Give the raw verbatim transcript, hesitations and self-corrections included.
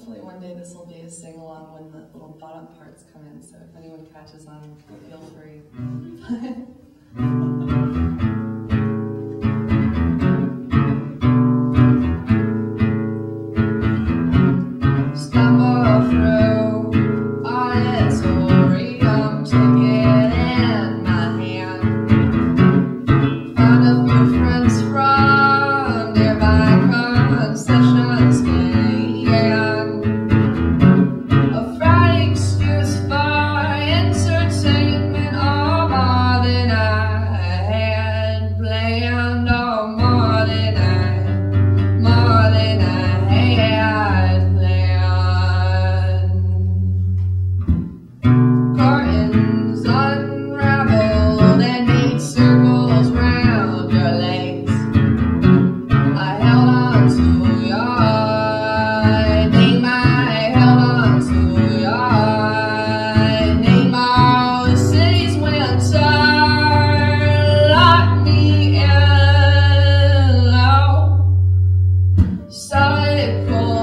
hopefully one day this will be a sing-along when the little bottom parts come in, so if anyone catches on, feel free. Stumble through auditorium, ticket in my hand. Found a few friends from nearby concession stand. A Friday excuse for entertainment, or more than I had planned, or more than I, more than I had planned. Curtains unraveled and made circles round your legs. I held on to your name, I held on to your name. All the city's winter locked me in low. Solid cold.